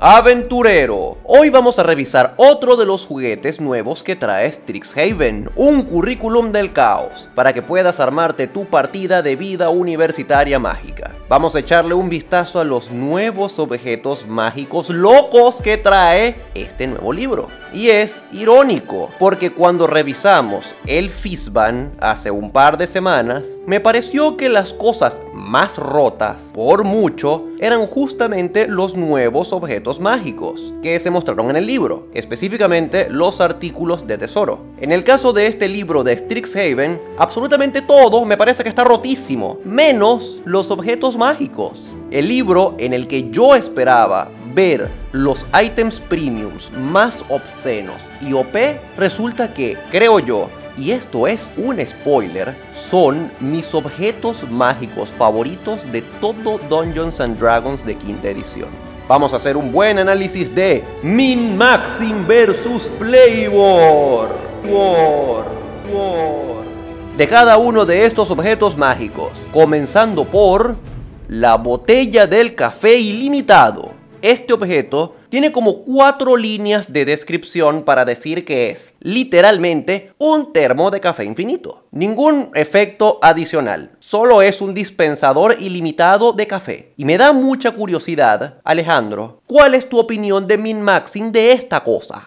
Aventurero, hoy vamos a revisar otro de los juguetes nuevos que trae Strixhaven, un currículum del caos, para que puedas armarte tu partida de vida universitaria mágica. Vamos a echarle un vistazo a los nuevos objetos mágicos locos que trae este nuevo libro. Y es irónico, porque cuando revisamos el Fizzban hace un par de semanas, me pareció que las cosas más rotas, por mucho, eran justamente los nuevos objetos mágicos que se mostraron en el libro, específicamente los artículos de tesoro. En el caso de este libro de Strixhaven, absolutamente todo me parece que está rotísimo, menos los objetos mágicos. El libro en el que yo esperaba ver los ítems premiums más obscenos y OP, resulta que, creo yo, y esto es un spoiler, son mis objetos mágicos favoritos de todo Dungeons and Dragons de quinta edición. Vamos a hacer un buen análisis de Min-Maxing vs Flavor. De cada uno de estos objetos mágicos, comenzando por la botella del café ilimitado. Este objeto tiene como 4 líneas de descripción para decir que es, literalmente, un termo de café infinito. Ningún efecto adicional, solo es un dispensador ilimitado de café. Y me da mucha curiosidad, Alejandro, ¿cuál es tu opinión de min-maxing de esta cosa?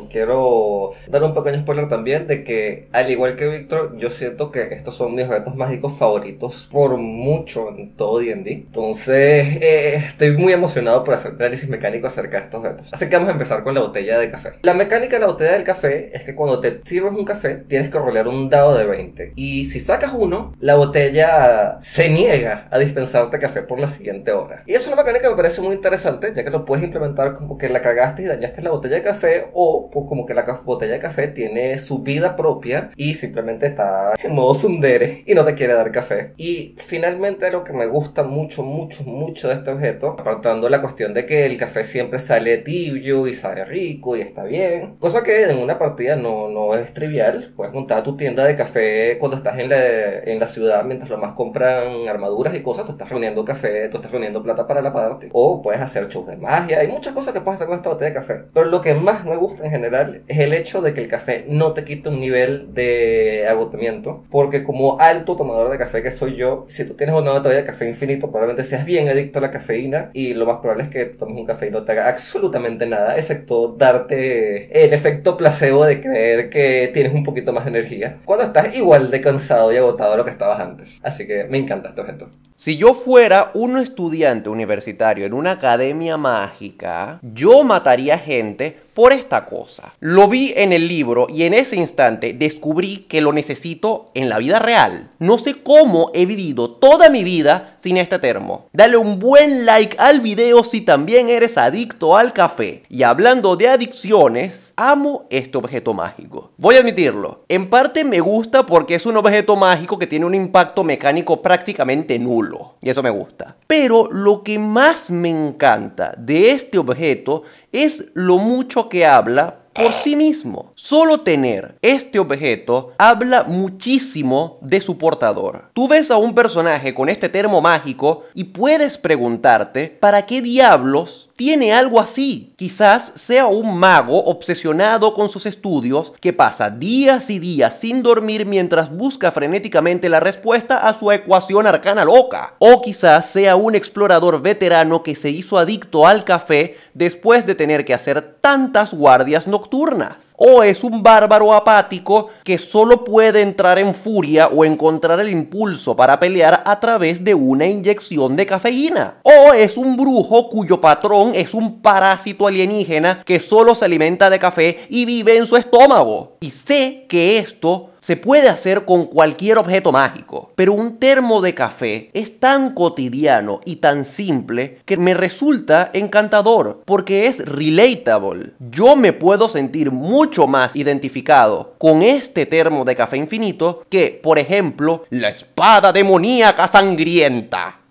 Quiero dar un pequeño spoiler también de que, al igual que Víctor, yo siento que estos son mis objetos mágicos favoritos por mucho en todo D&D. Entonces, estoy muy emocionado por hacer análisis mecánico acerca de estos objetos. Así que vamos a empezar con la botella de café. La mecánica de la botella del café es que cuando te sirves un café, tienes que rolear un dado de 20. Y si sacas uno, la botella se niega a dispensarte café por la siguiente hora. Y es una mecánica que me parece muy interesante, ya que lo puedes implementar como que la cagaste y dañaste la botella de café, o pues como que la botella de café tiene su vida propia y simplemente está en modo tsundere y no te quiere dar café. Y finalmente lo que me gusta mucho de este objeto, apartando la cuestión de que el café siempre sale tibio y sabe rico y está bien, cosa que en una partida no es trivial. Puedes montar tu tienda de café cuando estás en la ciudad, mientras los más compran armaduras y cosas, tú estás reuniendo café, tú estás reuniendo plata para la parte, o puedes hacer shows de magia, hay muchas cosas que puedes hacer con esta botella de café. Pero lo que más me gusta en general es el hecho de que el café no te quite un nivel de agotamiento, porque como alto tomador de café que soy yo, si tú tienes una botella de café infinito, probablemente seas bien adicto a la cafeína, y lo más probable es que tomes un café y no te haga absolutamente nada, excepto darte el efecto placebo de creer que tienes un poquito más de energía, cuando estás igual de cansado y agotado de lo que estabas antes. Así que me encanta este objeto. Si yo fuera un estudiante universitario en una academia mágica, yo mataría gente por esta cosa. Lo vi en el libro y en ese instante descubrí que lo necesito en la vida real. No sé cómo he vivido toda mi vida sin este termo. Dale un buen like al video si también eres adicto al café. Y hablando de adicciones, amo este objeto mágico. Voy a admitirlo, en parte me gusta porque es un objeto mágico que tiene un impacto mecánico prácticamente nulo. Y eso me gusta. Pero lo que más me encanta de este objeto es lo mucho que habla por sí mismo. Solo tener este objeto habla muchísimo de su portador. Tú ves a un personaje con este termo mágico y puedes preguntarte ¿para qué diablos tiene algo así? Quizás sea un mago obsesionado con sus estudios que pasa días y días sin dormir mientras busca frenéticamente la respuesta a su ecuación arcana loca. O quizás sea un explorador veterano que se hizo adicto al café después de tener que hacer tantas guardias nocturnas. O es un bárbaro apático que solo puede entrar en furia o encontrar el impulso para pelear a través de una inyección de cafeína. O es un brujo cuyo patrón es un parásito alienígena que solo se alimenta de café y vive en su estómago. Y sé que esto se puede hacer con cualquier objeto mágico, pero un termo de café es tan cotidiano y tan simple que me resulta encantador, porque es relatable. Yo me puedo sentir mucho más identificado con este termo de café infinito que, por ejemplo, la espada demoníaca sangrienta.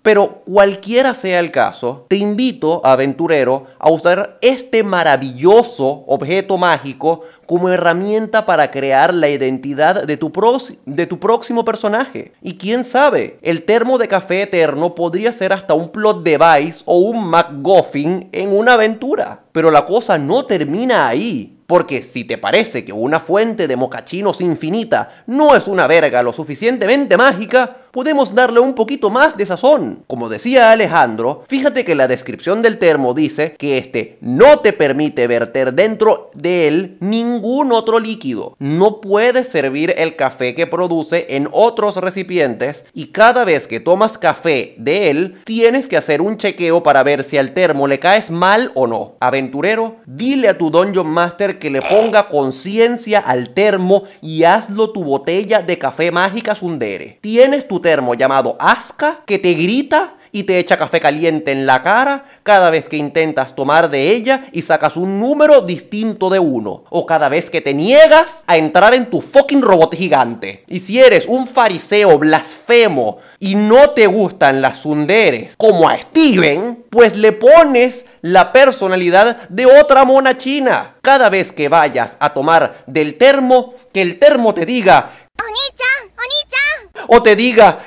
Pero cualquiera sea el caso, te invito, aventurero, a usar este maravilloso objeto mágico como herramienta para crear la identidad de tu próximo personaje. Y quién sabe, el termo de café eterno podría ser hasta un plot device o un MacGuffin en una aventura. Pero la cosa no termina ahí. Porque si te parece que una fuente de mocachinos infinita no es una verga lo suficientemente mágica, podemos darle un poquito más de sazón. Como decía Alejandro, fíjate que la descripción del termo dice que este no te permite verter dentro de él ningún otro líquido. No puedes servir el café que produce en otros recipientes y cada vez que tomas café de él, tienes que hacer un chequeo para ver si al termo le caes mal o no. Aventurero, dile a tu Dungeon Master que le ponga conciencia al termo y hazlo tu botella de café mágica tsundere. Tienes tu termo llamado Aska que te grita y te echa café caliente en la cara cada vez que intentas tomar de ella y sacas un número distinto de 1. O cada vez que te niegas a entrar en tu fucking robot gigante. Y si eres un fariseo blasfemo y no te gustan las tsunderes como a Steven, pues le pones la personalidad de otra mona china. Cada vez que vayas a tomar del termo, que el termo te diga "Oni-chan, Oni-chan", o te diga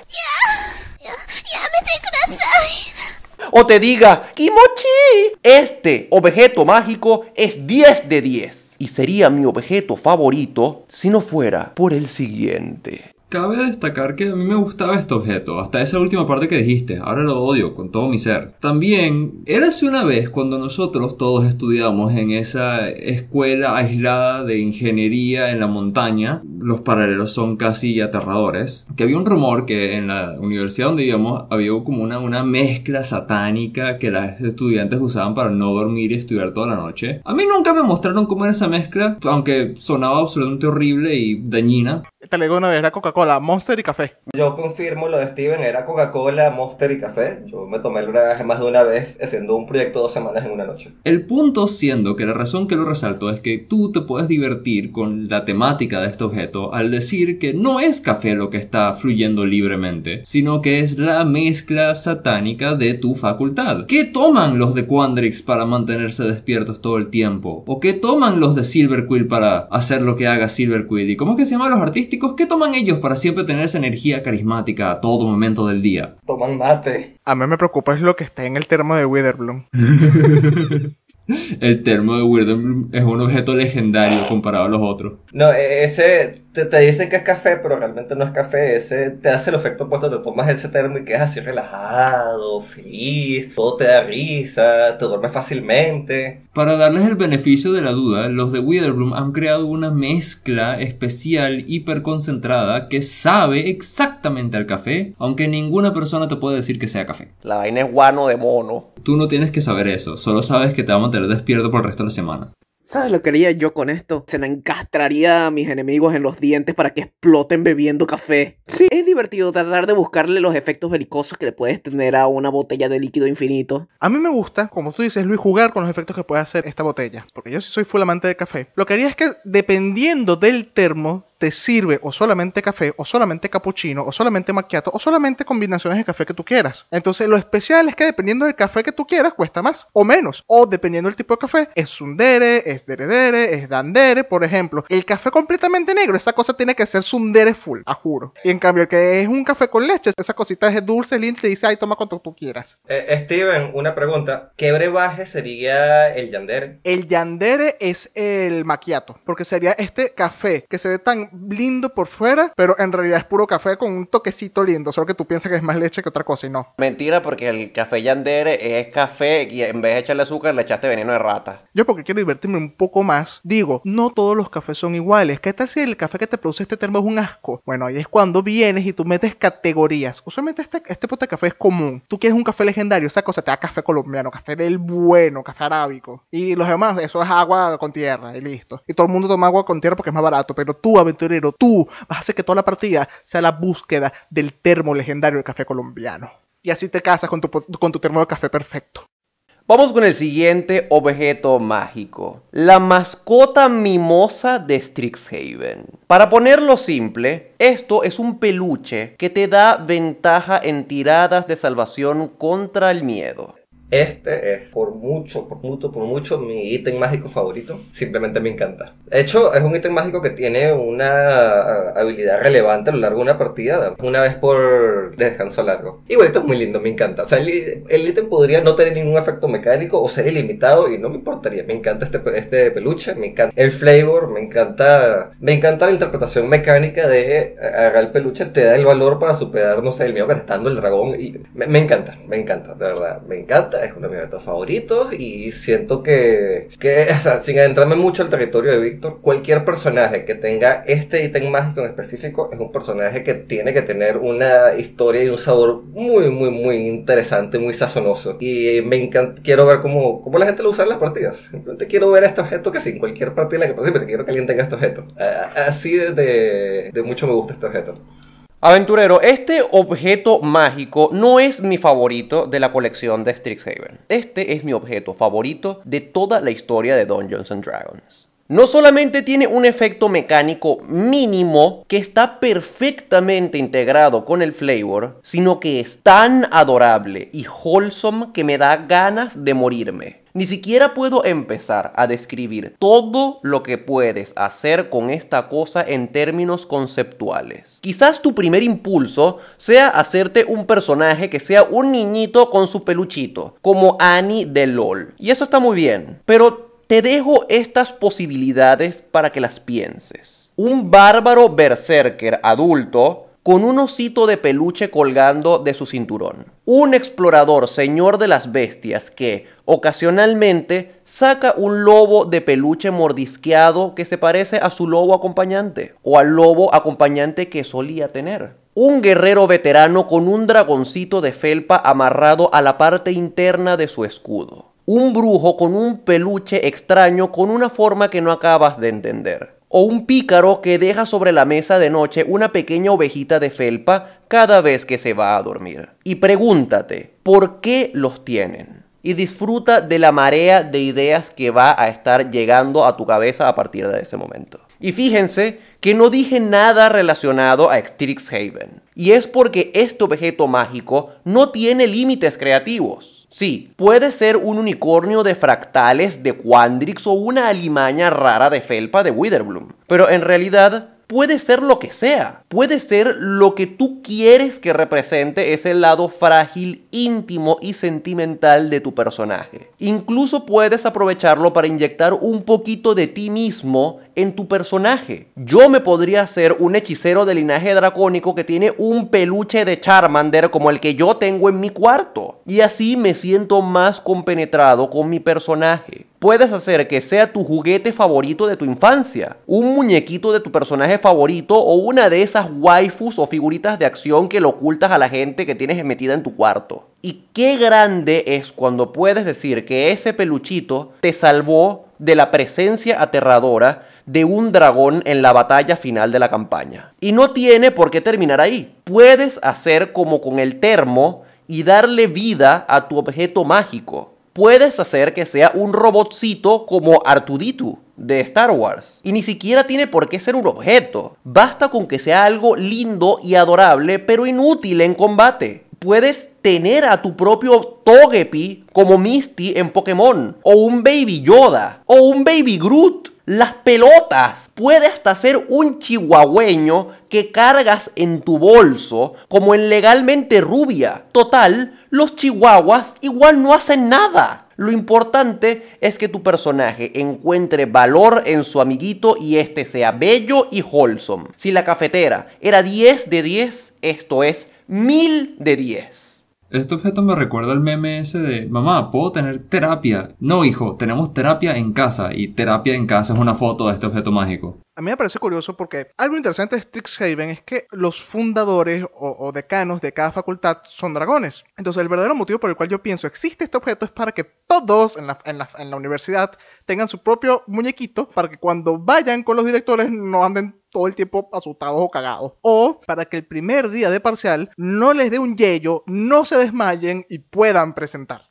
o te diga "Kimochi". Este objeto mágico es 10 de 10 y sería mi objeto favorito si no fuera por el siguiente. Cabe destacar que a mí me gustaba este objeto, hasta esa última parte que dijiste, ahora lo odio con todo mi ser. También, érase una vez cuando nosotros todos estudiamos en esa escuela aislada de ingeniería en la montaña, los paralelos son casi aterradores, que había un rumor que en la universidad donde íbamos había como una mezcla satánica que las estudiantes usaban para no dormir y estudiar toda la noche. A mí nunca me mostraron cómo era esa mezcla, aunque sonaba absolutamente horrible y dañina. Te le digo una vez, era Coca-Cola, Monster y café. Yo confirmo lo de Steven, era Coca-Cola, Monster y café. Yo me tomé el brebaje más de una vez haciendo un proyecto 2 semanas en una noche. El punto siendo que la razón que lo resalto es que tú te puedes divertir con la temática de este objeto al decir que no es café lo que está fluyendo libremente, sino que es la mezcla satánica de tu facultad. ¿Qué toman los de Quandrix para mantenerse despiertos todo el tiempo? ¿O qué toman los de Silverquill para hacer lo que haga Silverquill? ¿Y cómo es que se llaman los artísticos? ¿Qué toman ellos para siempre tener esa energía carismática a todo momento del día? Toman mate. A mí me preocupa es lo que está en el termo de Witherbloom. El termo de Witherbloom es un objeto legendario comparado a los otros. No, ese te dicen que es café, pero realmente no es café. Ese te hace el efecto opuesto. Te tomas ese termo y quedas así relajado, feliz, todo te da risa, te duermes fácilmente. Para darles el beneficio de la duda, los de Witherbloom han creado una mezcla especial hiperconcentrada que sabe exactamente al café, aunque ninguna persona te puede decir que sea café. La vaina es guano de mono. Tú no tienes que saber eso, solo sabes que te va a mantener despierto por el resto de la semana. ¿Sabes lo que haría yo con esto? Se la encastraría a mis enemigos en los dientes para que exploten bebiendo café. Sí, es divertido tratar de buscarle los efectos belicosos que le puedes tener a una botella de líquido infinito. A mí me gusta, como tú dices, Luis, jugar con los efectos que puede hacer esta botella. Porque yo sí soy full amante del café. Lo que haría es que, dependiendo del termo, te sirve o solamente café, o solamente cappuccino, o solamente macchiato, o solamente combinaciones de café que tú quieras. Entonces, lo especial es que dependiendo del café que tú quieras, cuesta más o menos. O dependiendo del tipo de café, es tsundere, es deredere, es dandere, por ejemplo. El café completamente negro, esa cosa tiene que ser tsundere full, a juro. Y en cambio, el que es un café con leche, esa cosita es dulce, lindo, te dice, ay, toma cuanto tú quieras. Steven, una pregunta. ¿Qué brebaje sería el yandere? El yandere es el macchiato, porque sería este café que se ve tan lindo por fuera, pero en realidad es puro café con un toquecito lindo, solo que tú piensas que es más leche que otra cosa y no. Mentira, porque el café yandere es café y en vez de echarle azúcar le echaste veneno de rata. Yo, porque quiero divertirme un poco más, digo, no todos los cafés son iguales. ¿Qué tal si el café que te produce este termo es un asco? Bueno, ahí es cuando vienes y tú metes categorías. Usualmente este pote de café es común. Tú quieres un café legendario, esa cosa te da café colombiano, café del bueno, café arábico. Y los demás, eso es agua con tierra y listo. Y todo el mundo toma agua con tierra porque es más barato, pero tú, aventurero, tú vas a hacer que toda la partida sea la búsqueda del termo legendario del café colombiano. Y así te casas con tu termo de café perfecto. Vamos con el siguiente objeto mágico. La mascota mimosa de Strixhaven. Para ponerlo simple, esto es un peluche que te da ventaja en tiradas de salvación contra el miedo. Este es por mucho mi ítem mágico favorito. Simplemente me encanta. De hecho, es un ítem mágico que tiene una habilidad relevante a lo largo de una partida, una vez por descanso largo. Igual esto es muy lindo, me encanta. O sea, el ítem podría no tener ningún efecto mecánico o ser ilimitado y no me importaría. Me encanta este peluche, me encanta el flavor, me encanta la interpretación mecánica de agarrar el peluche, te da el valor para superar, no sé, el miedo que te está dando el dragón. Y me encanta, de verdad, me encanta. Es uno de mis eventos favoritos y siento que o sea, sin adentrarme mucho al territorio de Víctor, cualquier personaje que tenga este ítem mágico en específico es un personaje que tiene que tener una historia y un sabor muy interesante, muy sazonoso. Y me encanta, quiero ver cómo la gente lo usa en las partidas. Simplemente quiero ver este objeto que sin cualquier partida en la que participe, quiero que alguien tenga este objeto. Así de mucho me gusta este objeto. Aventurero, este objeto mágico no es mi favorito de la colección de Strixhaven. Este es mi objeto favorito de toda la historia de Dungeons & Dragons. No solamente tiene un efecto mecánico mínimo que está perfectamente integrado con el flavor, sino que es tan adorable y wholesome que me da ganas de morirme. Ni siquiera puedo empezar a describir todo lo que puedes hacer con esta cosa en términos conceptuales. Quizás tu primer impulso sea hacerte un personaje que sea un niñito con su peluchito, como Annie de LOL. Y eso está muy bien, pero te dejo estas posibilidades para que las pienses. Un bárbaro berserker adulto con un osito de peluche colgando de su cinturón. Un explorador señor de las bestias que, ocasionalmente, saca un lobo de peluche mordisqueado que se parece a su lobo acompañante, o al lobo acompañante que solía tener. Un guerrero veterano con un dragoncito de felpa amarrado a la parte interna de su escudo. Un brujo con un peluche extraño con una forma que no acabas de entender. O un pícaro que deja sobre la mesa de noche una pequeña ovejita de felpa cada vez que se va a dormir. Y pregúntate, ¿por qué los tienen? Y disfruta de la marea de ideas que va a estar llegando a tu cabeza a partir de ese momento. Y fíjense que no dije nada relacionado a Strixhaven. Y es porque este objeto mágico no tiene límites creativos. Sí, puede ser un unicornio de fractales de Quandrix o una alimaña rara de felpa de Witherbloom. Pero en realidad puede ser lo que sea. Puede ser lo que tú quieres que represente ese lado frágil, íntimo y sentimental de tu personaje. Incluso puedes aprovecharlo para inyectar un poquito de ti mismo en tu personaje. Yo me podría hacer un hechicero de linaje dracónico que tiene un peluche de Charmander como el que yo tengo en mi cuarto. Y así me siento más compenetrado con mi personaje. Puedes hacer que sea tu juguete favorito de tu infancia, un muñequito de tu personaje favorito o una de esas waifus o figuritas de acción que lo ocultas a la gente que tienes metida en tu cuarto. Y qué grande es cuando puedes decir que ese peluchito te salvó de la presencia aterradora de un dragón en la batalla final de la campaña. Y no tiene por qué terminar ahí. Puedes hacer como con el termo y darle vida a tu objeto mágico. Puedes hacer que sea un robotcito como R2-D2 de Star Wars. Y ni siquiera tiene por qué ser un objeto. Basta con que sea algo lindo y adorable, pero inútil en combate. Puedes tener a tu propio Togepi como Misty en Pokémon, o un Baby Yoda, o un Baby Groot. Las pelotas. Puede hasta ser un chihuahueño que cargas en tu bolso como en Legalmente Rubia. Total, los chihuahuas igual no hacen nada. Lo importante es que tu personaje encuentre valor en su amiguito y este sea bello y wholesome. Si la cafetera era 10 de 10, esto es 1000 de 10. Este objeto me recuerda al meme ese de mamá, ¿puedo tener terapia? No, hijo, tenemos terapia en casa. Y terapia en casa es una foto de este objeto mágico. A mí me parece curioso porque algo interesante de Strixhaven es que los fundadores o decanos de cada facultad son dragones. Entonces el verdadero motivo por el cual yo pienso existe este objeto es para que todos en la universidad tengan su propio muñequito, para que cuando vayan con los directores no anden todo el tiempo asustados o cagados. O para que el primer día de parcial no les dé un yello, no se desmayen y puedan presentar.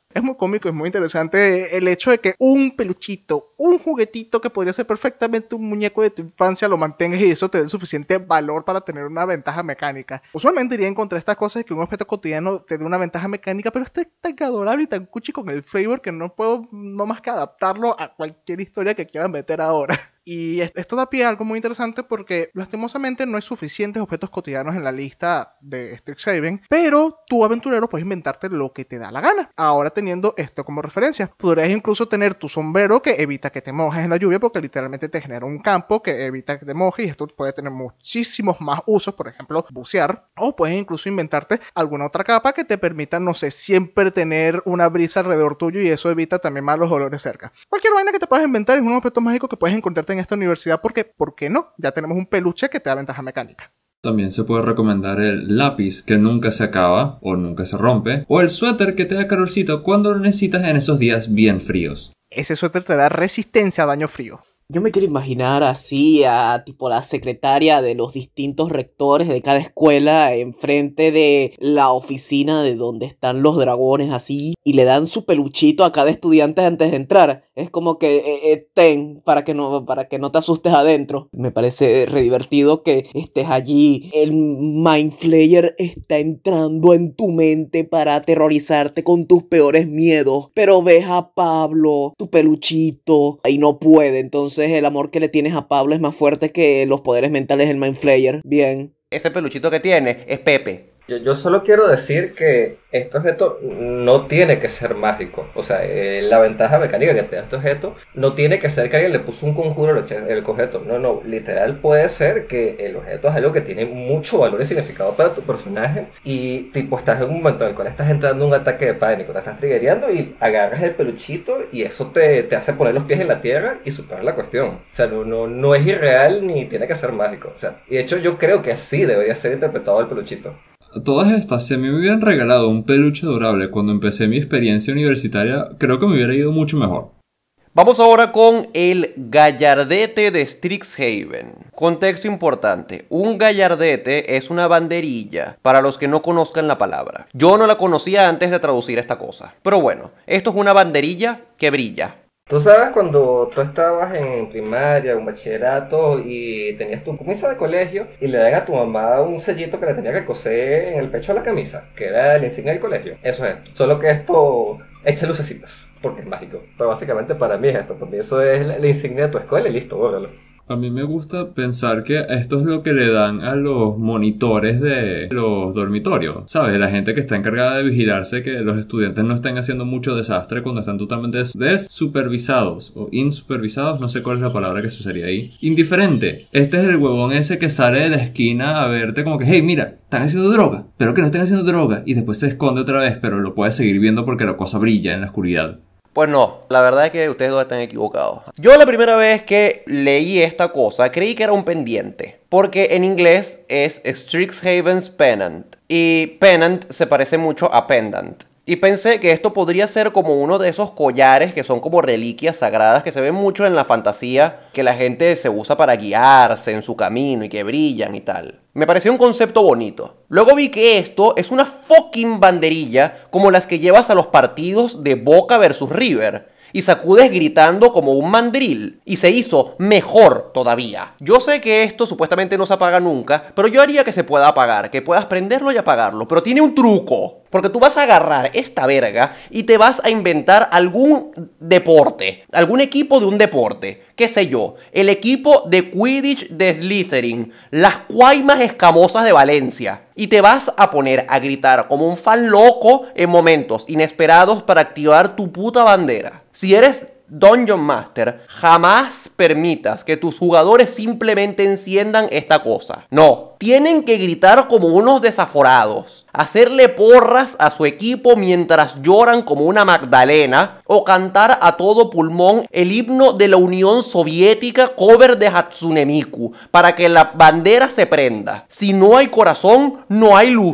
Es muy cómico, es muy interesante el hecho de que un peluchito, un juguetito que podría ser perfectamente un muñeco de tu infancia, lo mantengas y eso te dé suficiente valor para tener una ventaja mecánica. Usualmente iría en contra de estas cosas de que un objeto cotidiano te dé una ventaja mecánica, pero este es tan adorable y tan cuchi con el flavor que no puedo no más que adaptarlo a cualquier historia que quieran meter ahora. Y esto da pie a algo muy interesante porque lastimosamente no hay suficientes objetos cotidianos en la lista de Strixhaven, pero tú aventurero puedes inventarte lo que te da la gana. Ahora teniendo esto como referencia, podrías incluso tener tu sombrero que evita que te mojes en la lluvia porque literalmente te genera un campo que evita que te mojes y esto puede tener muchísimos más usos, por ejemplo bucear, o puedes incluso inventarte alguna otra capa que te permita, no sé, siempre tener una brisa alrededor tuyo y eso evita también malos olores cerca. Cualquier vaina que te puedas inventar es un objeto mágico que puedes encontrarte en esta universidad porque, ¿por qué no? Ya tenemos un peluche que te da ventaja mecánica. También se puede recomendar el lápiz que nunca se acaba o nunca se rompe, o el suéter que te da calorcito cuando lo necesitas en esos días bien fríos. Ese suéter te da resistencia a daño frío. Yo me quiero imaginar así a tipo la secretaria de los distintos rectores de cada escuela enfrente de la oficina de donde están los dragones así y le dan su peluchito a cada estudiante antes de entrar. Es como que ten para que no te asustes adentro. Me parece re divertido que estés allí. El Mind Flayer está entrando en tu mente para aterrorizarte con tus peores miedos. Pero ves a Pablo, tu peluchito, y no puede. Entonces el amor que le tienes a Pablo es más fuerte que los poderes mentales del Mind Flayer. Bien. Ese peluchito que tiene es Pepe. Yo solo quiero decir que este objeto no tiene que ser mágico. O sea, la ventaja mecánica que te da este objeto no tiene que ser que alguien le puso un conjuro al objeto. No, literal puede ser que el objeto es algo que tiene mucho valor y significado para tu personaje y tipo estás en un momento en el cual estás entrando en un ataque de pánico, te estás triggereando y agarras el peluchito y eso te hace poner los pies en la tierra y superar la cuestión. O sea, no es irreal ni tiene que ser mágico. O sea, y de hecho yo creo que así debería ser interpretado el peluchito. Todas estas, si a mí me hubieran regalado un peluche adorable cuando empecé mi experiencia universitaria, creo que me hubiera ido mucho mejor. Vamos ahora con el gallardete de Strixhaven. Contexto importante. Un gallardete es una banderilla, para los que no conozcan la palabra. Yo no la conocía antes de traducir esta cosa. Pero bueno, esto es una banderilla que brilla. Tú sabes cuando tú estabas en primaria o en bachillerato y tenías tu camisa de colegio y le dan a tu mamá un sellito que le tenía que coser en el pecho de la camisa, que era el insignia del colegio. Eso es esto. Solo que esto echa lucecitas, porque es mágico. Pero básicamente para mí es esto. Para mí eso es la insignia de tu escuela y listo, bórralo. A mí me gusta pensar que esto es lo que le dan a los monitores de los dormitorios, ¿sabes? La gente que está encargada de vigilarse que los estudiantes no estén haciendo mucho desastre cuando están totalmente desupervisados o insupervisados, no sé cuál es la palabra que se usaría ahí. Indiferente. Este es el huevón ese que sale de la esquina a verte como que, hey, mira, están haciendo droga, pero que no estén haciendo droga, y después se esconde otra vez, pero lo puedes seguir viendo porque la cosa brilla en la oscuridad. Pues no, la verdad es que ustedes dos están equivocados. Yo la primera vez que leí esta cosa creí que era un pendiente, porque en inglés es Strixhaven's Pennant y Pennant se parece mucho a Pendant. Y pensé que esto podría ser como uno de esos collares que son como reliquias sagradas que se ven mucho en la fantasía, que la gente se usa para guiarse en su camino y que brillan y tal. Me pareció un concepto bonito. Luego vi que esto es una fucking banderilla como las que llevas a los partidos de Boca versus River y sacudes gritando como un mandril. Y se hizo mejor todavía. Yo sé que esto supuestamente no se apaga nunca, pero yo haría que se pueda apagar, que puedas prenderlo y apagarlo. Pero tiene un truco. Porque tú vas a agarrar esta verga y te vas a inventar algún deporte, algún equipo de un deporte. ¿Qué sé yo? El equipo de Quidditch de Slytherin, las cuaimas escamosas de Valencia. Y te vas a poner a gritar como un fan loco en momentos inesperados para activar tu puta bandera. Si eres Dungeon Master, jamás permitas que tus jugadores simplemente enciendan esta cosa. No, tienen que gritar como unos desaforados, hacerle porras a su equipo mientras lloran como una Magdalena o cantar a todo pulmón el himno de la Unión Soviética cover de Hatsune Miku para que la bandera se prenda. Si no hay corazón, no hay luz.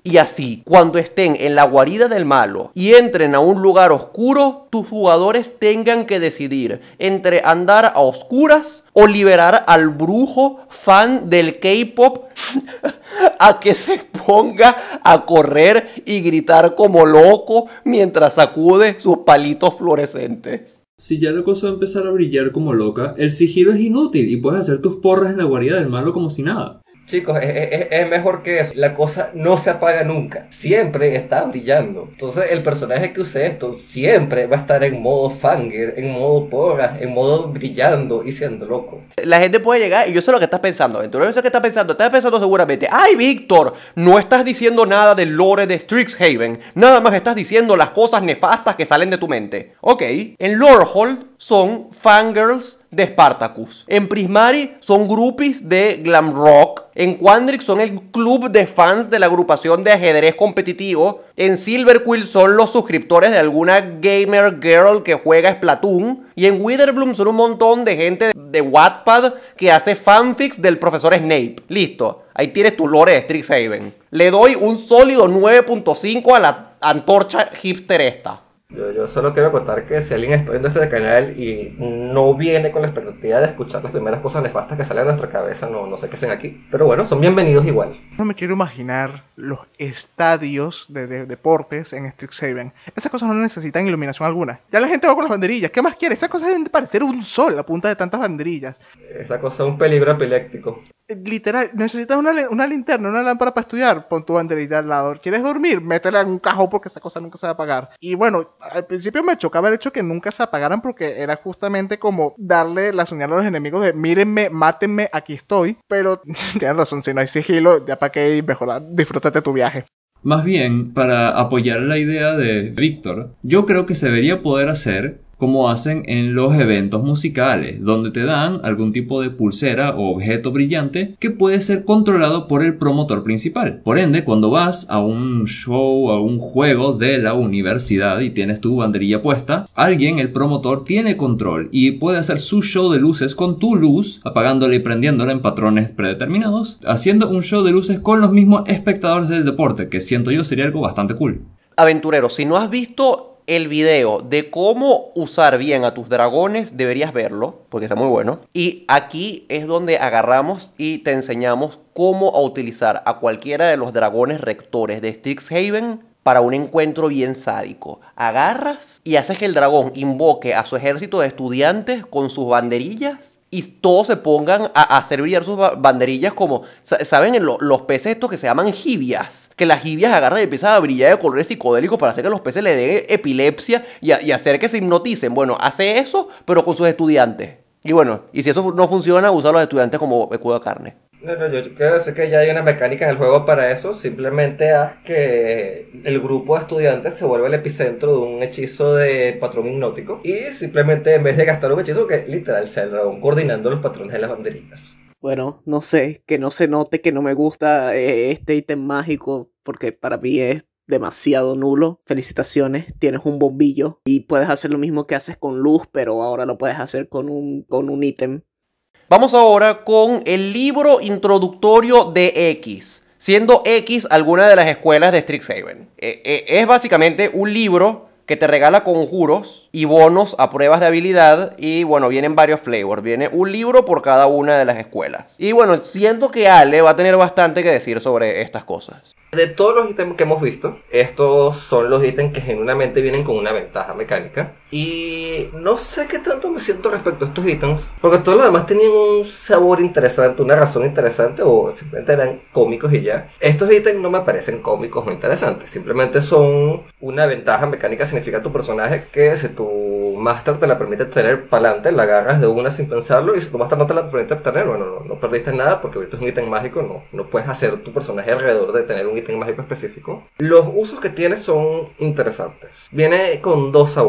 Y así, cuando estén en la guarida del malo y entren a un lugar oscuro, tus jugadores tengan que decidir entre andar a oscuras o liberar al brujo fan del K-pop a que se ponga a correr y gritar como loco mientras sacude sus palitos fluorescentes. Si ya la cosa va a empezar a brillar como loca, el sigilo es inútil y puedes hacer tus porras en la guarida del malo como si nada. Chicos, es mejor que eso. La cosa no se apaga nunca. Siempre está brillando. Entonces el personaje que use esto siempre va a estar en modo fangirl, en modo porra, en modo brillando y siendo loco. La gente puede llegar y yo sé lo que estás pensando. Entonces, yo sé qué estás pensando. Estás pensando seguramente, ay, Víctor, no estás diciendo nada del lore de Strixhaven. Nada más estás diciendo las cosas nefastas que salen de tu mente. Ok, en Lorehold son fangirls de Spartacus. En Prismari son groupies de glam rock. En Quandrix son el club de fans de la agrupación de ajedrez competitivo. En Silverquill son los suscriptores de alguna gamer girl que juega Splatoon. Y en Witherbloom son un montón de gente de Wattpad que hace fanfics del profesor Snape. Listo, ahí tienes tu lore de Strixhaven. Le doy un sólido 9.5 a la antorcha hipster esta. Yo solo quiero contar que si alguien está viendo este canal y no viene con la expectativa de escuchar las primeras cosas nefastas que salen de nuestra cabeza, no sé qué hacen aquí. Pero bueno, son bienvenidos igual. No me quiero imaginar los estadios de deportes en Strixhaven. Esas cosas no necesitan iluminación alguna. Ya la gente va con las banderillas. ¿Qué más quiere? Esas cosas deben de parecer un sol a punta de tantas banderillas. Esa cosa es un peligro epiléptico. Literal, necesitas una linterna, una lámpara para estudiar, pon tu banderilla al lado. ¿Quieres dormir? Métela en un cajón porque esa cosa nunca se va a apagar. Y bueno, al principio me chocaba el hecho que nunca se apagaran porque era justamente como darle la señal a los enemigos de mírenme, mátenme, aquí estoy. Pero tienes razón, si no hay sigilo, ya para qué, mejor disfrútate tu viaje. Más bien, para apoyar la idea de Víctor, yo creo que se debería poder hacer como hacen en los eventos musicales, donde te dan algún tipo de pulsera o objeto brillante que puede ser controlado por el promotor principal. Por ende, cuando vas a un show, a un juego de la universidad y tienes tu banderilla puesta, alguien, el promotor, tiene control y puede hacer su show de luces con tu luz, apagándola y prendiéndola en patrones predeterminados, haciendo un show de luces con los mismos espectadores del deporte, que siento yo sería algo bastante cool. Aventurero, si no has visto el video de cómo usar bien a tus dragones, deberías verlo, porque está muy bueno. Y aquí es donde agarramos y te enseñamos cómo a utilizar a cualquiera de los dragones rectores de Strixhaven para un encuentro bien sádico. Agarras y haces que el dragón invoque a su ejército de estudiantes con sus banderillas y todos se pongan a hacer brillar sus banderillas como, ¿saben? Los peces estos que se llaman jibias. Que las jibias agarran y empiezan a brillar de colores psicodélicos para hacer que los peces le den epilepsia y hacer que se hipnoticen. Bueno, hace eso, pero con sus estudiantes. Y bueno, y si eso no funciona, usa a los estudiantes como escudo de carne. No, yo quiero decir que ya hay una mecánica en el juego para eso. Simplemente haz que el grupo de estudiantes se vuelva el epicentro de un hechizo de patrón hipnótico. Y simplemente en vez de gastar un hechizo, que literal sea el dragón coordinando los patrones de las banderillas. Bueno, no sé, que no se note que no me gusta este ítem mágico, porque para mí es demasiado nulo. Felicitaciones, tienes un bombillo y puedes hacer lo mismo que haces con luz, pero ahora lo puedes hacer con un ítem. Vamos ahora con el libro introductorio de X, siendo X alguna de las escuelas de Strixhaven. Es básicamente un libro que te regala conjuros y bonos a pruebas de habilidad y bueno, vienen varios flavors, viene un libro por cada una de las escuelas. Y bueno, siento que Ale va a tener bastante que decir sobre estas cosas. De todos los ítems que hemos visto, estos son los ítems que genuinamente vienen con una ventaja mecánica. Y no sé qué tanto me siento respecto a estos ítems, porque todos los demás tenían un sabor interesante, una razón interesante, o simplemente eran cómicos y ya. Estos ítems no me parecen cómicos o interesantes, simplemente son una ventaja mecánica. Significa tu personaje que si tu máster te la permite tener para adelante, la agarras de una sin pensarlo, y si tu máster no te la permite tener, bueno, no perdiste nada, porque ahorita es un ítem mágico, no puedes hacer tu personaje alrededor de tener un ítem mágico específico. Los usos que tiene son interesantes. Viene con dos sabores.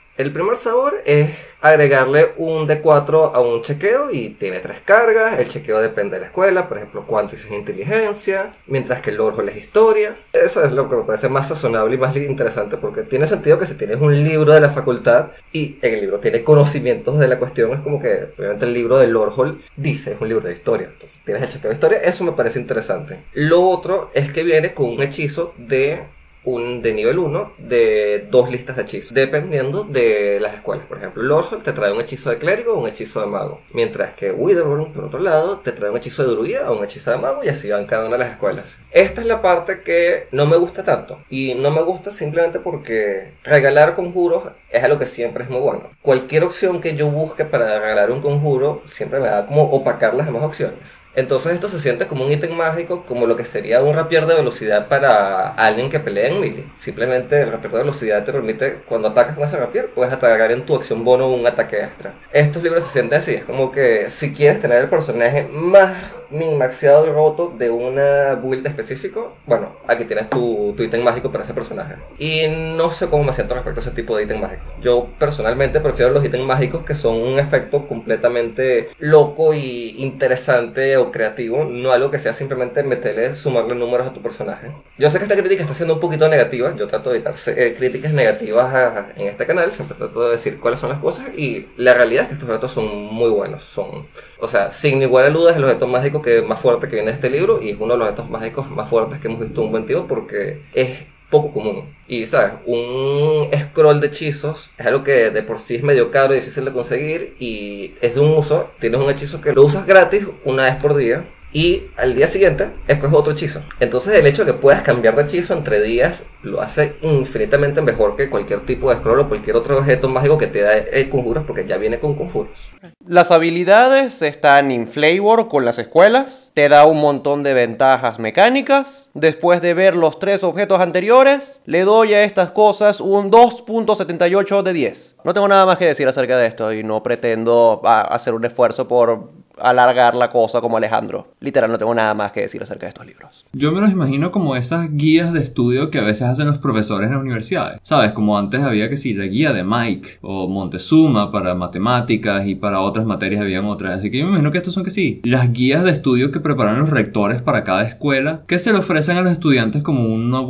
El primer sabor es agregarle un D4 a un chequeo y tiene 3 cargas. El chequeo depende de la escuela, por ejemplo, Quantis es inteligencia, mientras que el Lord Hall es historia. Eso es lo que me parece más sazonable y más interesante, porque tiene sentido que si tienes un libro de la facultad y en el libro tiene conocimientos de la cuestión, es como que obviamente el libro del Lord Hall dice es un libro de historia. Entonces tienes el chequeo de historia, eso me parece interesante. Lo otro es que viene con un hechizo de nivel 1 de 2 listas de hechizos, dependiendo de las escuelas. Por ejemplo, Lordhall te trae un hechizo de clérigo o un hechizo de mago, mientras que Witherburn, por otro lado, te trae un hechizo de druida o un hechizo de mago, y así van cada una de las escuelas. Esta es la parte que no me gusta tanto, y no me gusta simplemente porque regalar conjuros es algo que siempre es muy bueno. Cualquier opción que yo busque para regalar un conjuro siempre me da como opacar las demás opciones. Entonces esto se siente como un ítem mágico, como lo que sería un rapier de velocidad para alguien que pelea en melee. Simplemente el rapier de velocidad te permite, cuando atacas con ese rapier, puedes atacar en tu acción bono un ataque extra. Estos libros se sienten así, es como que si quieres tener el personaje más min-maxeado y roto de una build específico, bueno, aquí tienes tu ítem mágico para ese personaje. Y no sé cómo me siento respecto a ese tipo de ítem mágico. Yo personalmente prefiero los ítems mágicos que son un efecto completamente loco y interesante o creativo, no algo que sea simplemente sumarle números a tu personaje. Yo sé que esta crítica está siendo un poquito negativa, yo trato de evitar críticas negativas en este canal, siempre trato de decir cuáles son las cosas, y la realidad es que estos objetos son muy buenos, o sea, sin igual a dudas, el objeto mágico más fuerte que viene de este libro, y es uno de los objetos mágicos más fuertes que hemos visto en un buen tiempo, porque es poco común. Y sabes, un scroll de hechizos es algo que de por sí es medio caro y difícil de conseguir, y es de un uso. Tienes un hechizo que lo usas gratis una vez por día, y al día siguiente escoges otro hechizo. Entonces el hecho de que puedas cambiar de hechizo entre días lo hace infinitamente mejor que cualquier tipo de scroll o cualquier otro objeto mágico que te da conjuros, porque ya viene con conjuros. Las habilidades están en Flavor con las escuelas, te da un montón de ventajas mecánicas. Después de ver los 3 objetos anteriores, le doy a estas cosas un 2.78 de 10. No tengo nada más que decir acerca de esto y no pretendo hacer un esfuerzo por alargar la cosa como Alejandro. Literal, no tengo nada más que decir acerca de estos libros. Yo me los imagino como esas guías de estudio que a veces hacen los profesores en las universidades. ¿Sabes? Como antes había que sí, la guía de Mike o Montezuma para matemáticas, y para otras materias habían otras. Así que yo me imagino que estos son que sí, las guías de estudio que preparan los rectores para cada escuela, que se le ofrecen a los estudiantes como una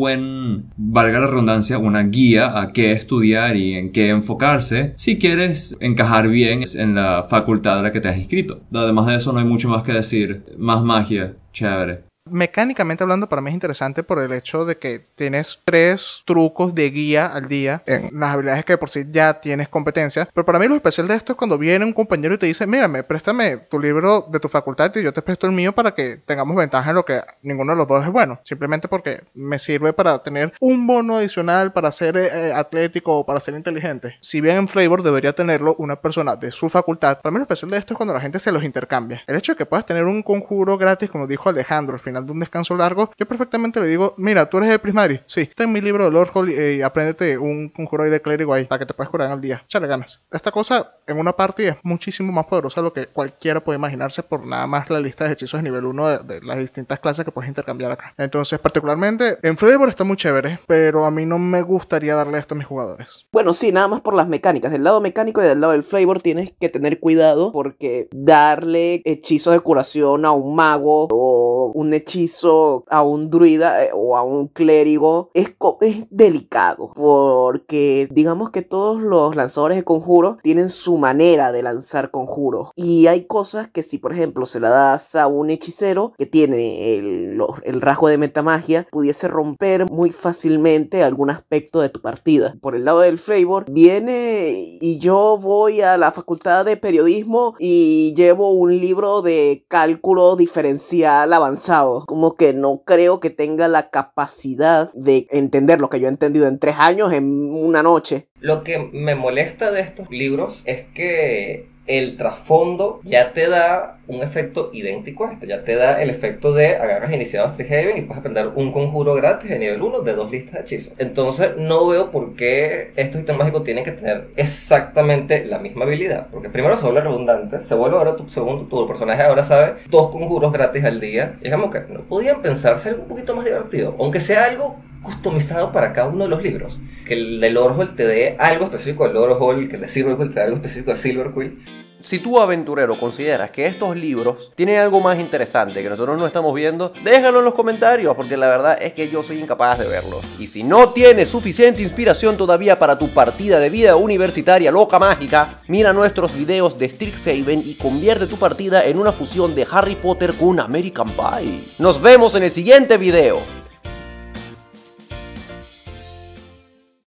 valga la redundancia, una guía a qué estudiar y en qué enfocarse si quieres encajar bien en la facultad a la que te has inscrito. Además de eso no hay mucho más que decir. Más magia, chévere. Mecánicamente hablando, para mí es interesante por el hecho de que tienes 3 trucos de guía al día en las habilidades que de por sí ya tienes competencia. Pero para mí lo especial de esto es cuando viene un compañero y te dice: mírame, préstame tu libro de tu facultad y yo te presto el mío para que tengamos ventaja en lo que ninguno de los dos es bueno. Simplemente porque me sirve para tener un bono adicional para ser atlético o para ser inteligente. Si bien en Flavor debería tenerlo una persona de su facultad, para mí lo especial de esto es cuando la gente se los intercambia. El hecho de que puedas tener un conjuro gratis, como dijo Alejandro, al final de un descanso largo, yo perfectamente le digo: mira, tú eres de Prismari, sí, ten mi libro de Lord Hall y apréndete un conjuro ahí de clérigo ahí para que te puedas curar al día, échale ganas. Esta cosa en una party es muchísimo más poderosa de lo que cualquiera puede imaginarse por nada más la lista de hechizos de nivel 1 de las distintas clases que puedes intercambiar acá. Entonces, particularmente en Flavor está muy chévere, pero a mí no me gustaría darle esto a mis jugadores. Bueno, sí, nada más por las mecánicas. Del lado mecánico y del lado del Flavor tienes que tener cuidado, porque darle hechizos de curación a un mago o un hechizo a un druida o a un clérigo es delicado, porque digamos que todos los lanzadores de conjuros tienen su manera de lanzar conjuros, y hay cosas que si por ejemplo se la das a un hechicero que tiene el rasgo de metamagia, pudiese romper muy fácilmente algún aspecto de tu partida. Por el lado del Flavor viene y yo voy a la facultad de periodismo y llevo un libro de cálculo diferencial avanzado, como que no creo que tenga la capacidad de entender lo que yo he entendido en 3 años en una noche. Lo que me molesta de estos libros es que el trasfondo ya te da un efecto idéntico a este, ya te da el efecto de agarras iniciados Trihaven y puedes aprender un conjuro gratis de nivel 1 de 2 listas de hechizos. Entonces no veo por qué estos ítems mágicos tienen que tener exactamente la misma habilidad, porque primero se vuelve redundante, se vuelve ahora segundo tu personaje ahora sabe 2 conjuros gratis al día, y es como que no podían pensarse algo un poquito más divertido, aunque sea algo customizado para cada uno de los libros. Que el del Orwell te dé algo específico del Orwell, que el de Silverquill te dé algo específico de Silverquill. Si tú, aventurero, consideras que estos libros tienen algo más interesante que nosotros no estamos viendo, déjalo en los comentarios, porque la verdad es que yo soy incapaz de verlo. Y si no tienes suficiente inspiración todavía para tu partida de vida universitaria loca mágica, mira nuestros videos de Strixhaven y convierte tu partida en una fusión de Harry Potter con American Pie. Nos vemos en el siguiente video.